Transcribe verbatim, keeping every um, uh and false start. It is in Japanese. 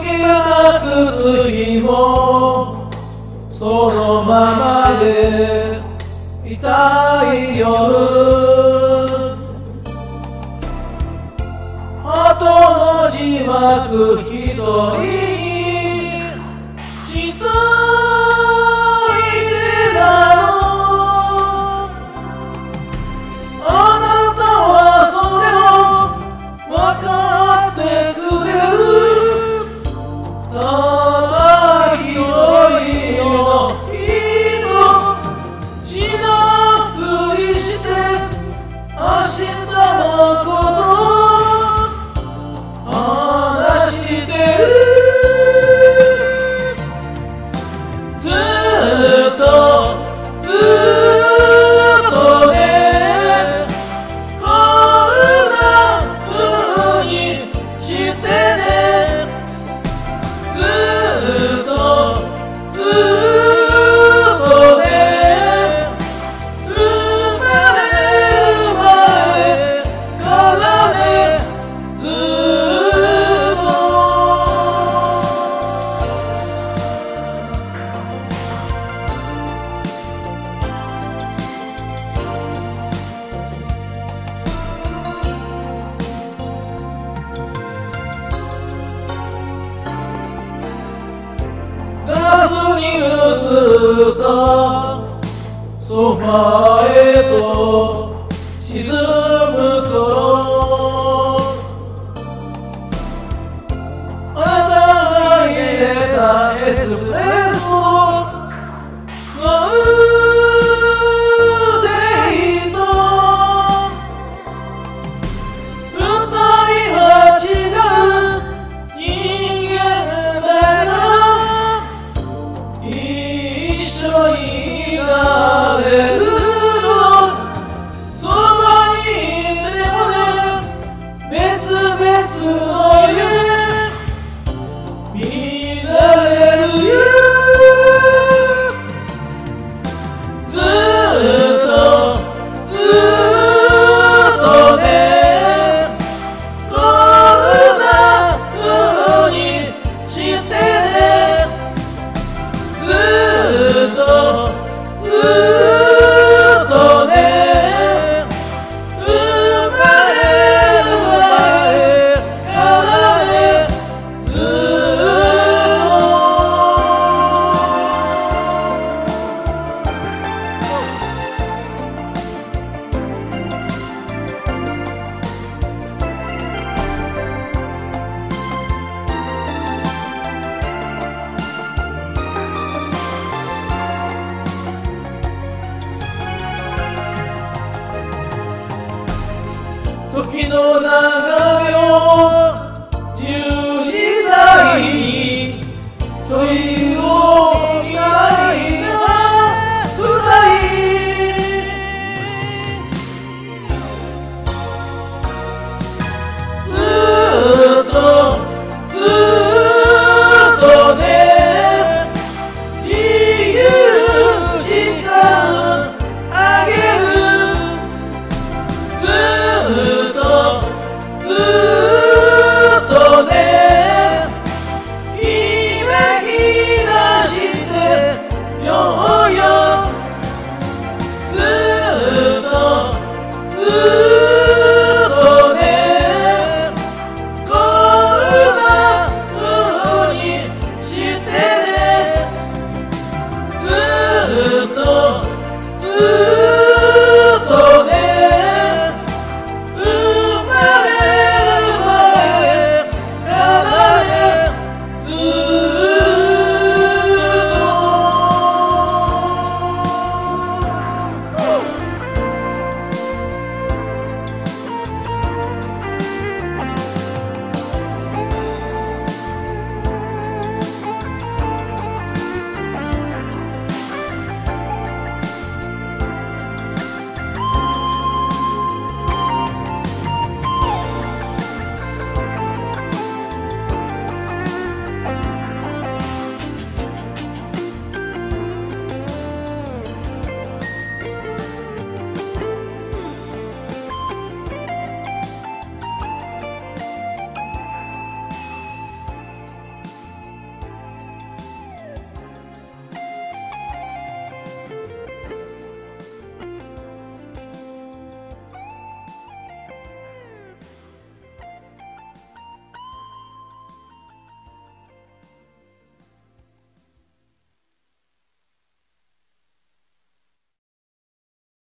なくす日もそのままでいたい夜、後の字幕一人に一人でだろう。あなたはそれを分かってくれる。ただ一人の人しなふりして明日のこと話してる。ずっとずっとね、こんな風にしてね。ずっとずっとね、生まれる前からね、ずっと。ガスに映ったソファーへと沈む頃、あなたが入れたエスプレッソ飲んでいいと、二人は違う人間だから一緒になれるの。そばにいてもね、別々の夢見られるよ。ずっとずっとね、こんな風にしてね。ずっとずっとね、生まれる前からね、ずっと。時の流